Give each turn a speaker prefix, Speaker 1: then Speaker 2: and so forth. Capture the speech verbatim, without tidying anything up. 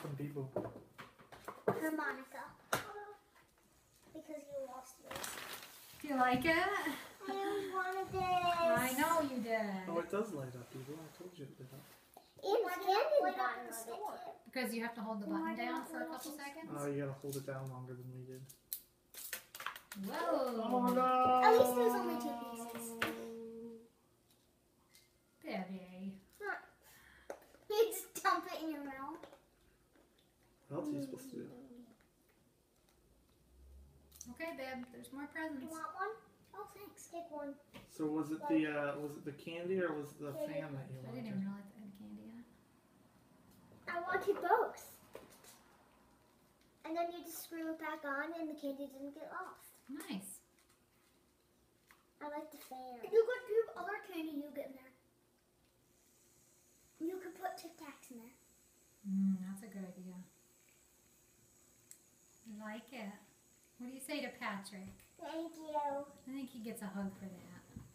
Speaker 1: from people?
Speaker 2: Harmonica. Because you lost yours.
Speaker 3: Do you like it?
Speaker 2: I wanted this.
Speaker 3: I know you did.
Speaker 1: Oh, it does light up, people. I told you it lit up.
Speaker 2: And
Speaker 4: Why
Speaker 2: the
Speaker 4: did it
Speaker 2: candy
Speaker 4: light up
Speaker 2: button
Speaker 4: in the
Speaker 2: of it
Speaker 4: store?
Speaker 2: too.
Speaker 3: Because you have to hold the
Speaker 2: Why
Speaker 3: button
Speaker 2: did
Speaker 3: down
Speaker 2: it
Speaker 3: for a
Speaker 2: light
Speaker 3: couple
Speaker 2: up in
Speaker 3: seconds.
Speaker 1: Oh, you gotta hold it down longer than we did.
Speaker 3: Whoa.
Speaker 1: Oh no!
Speaker 2: At least there's only two pieces.
Speaker 3: Baby.
Speaker 2: You just dump it in your mouth.
Speaker 1: What else are you supposed to do?
Speaker 3: Okay, babe. There's more presents.
Speaker 2: You want one? Oh, thanks. Take one.
Speaker 1: So was it the uh, was it the candy or was it the
Speaker 2: Candy.
Speaker 1: fan that you
Speaker 3: I
Speaker 1: wanted?
Speaker 3: didn't even realize it had candy in it.
Speaker 2: I wanted both. And then you just screw it back on and the candy didn't get lost.
Speaker 3: Nice.
Speaker 2: I like the fan.
Speaker 4: If you got two other candy, you get in there.
Speaker 2: You could put Tic Tacs in there.
Speaker 3: Mm, that's a good idea. I like it. What do you say to Patrick?
Speaker 2: Thank you.
Speaker 3: I think he gets a hug for that.